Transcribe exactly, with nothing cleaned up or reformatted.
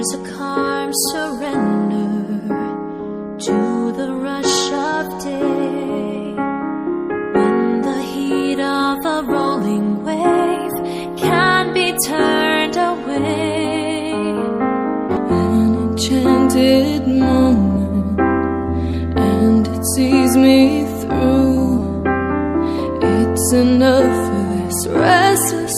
There's a calm surrender to the rush of day, when the heat of a rolling wave can be turned away. An enchanted moment, and it sees me through. It's enough for this restless